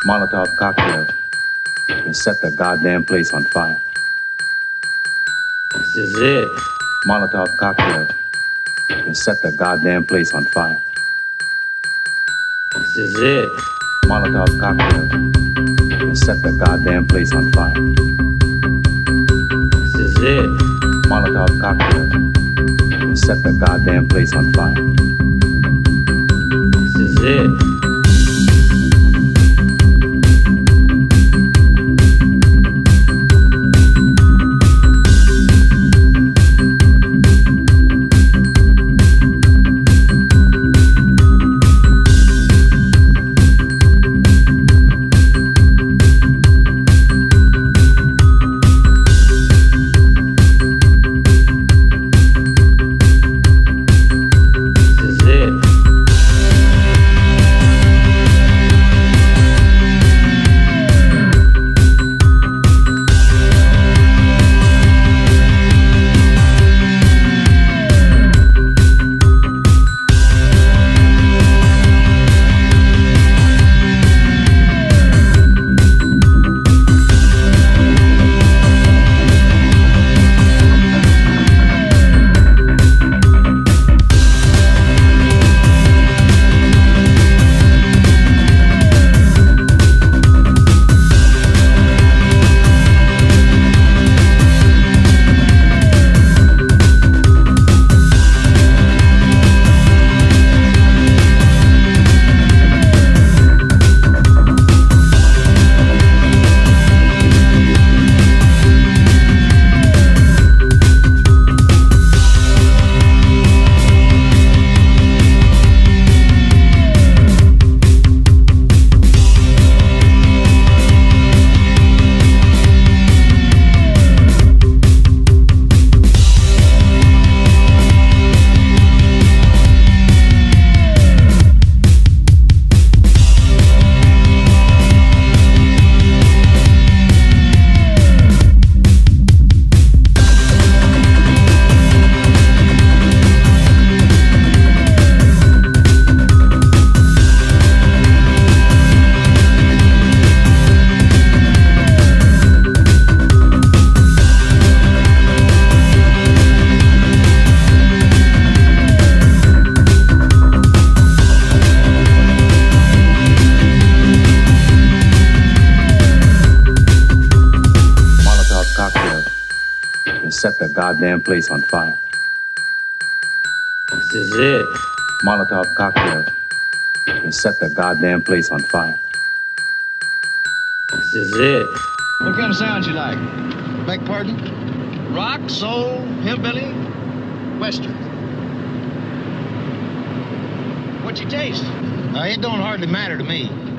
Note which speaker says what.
Speaker 1: Molotov cocktail and set the goddamn place on fire.
Speaker 2: This is it.
Speaker 1: Molotov cocktail and set the goddamn place on fire.
Speaker 2: This is it.
Speaker 1: Molotov cocktail and set the goddamn place on fire.
Speaker 2: This is it.
Speaker 1: Molotov cocktail and set the goddamn place on fire.
Speaker 2: This is it.
Speaker 1: Set the goddamn place on fire.
Speaker 2: This is it.
Speaker 1: Molotov cocktail and set the goddamn place on fire.
Speaker 2: This is it.
Speaker 3: What kind of sound you like? Beg pardon? Rock, soul, hillbilly, western. What you taste? It don't hardly matter to me.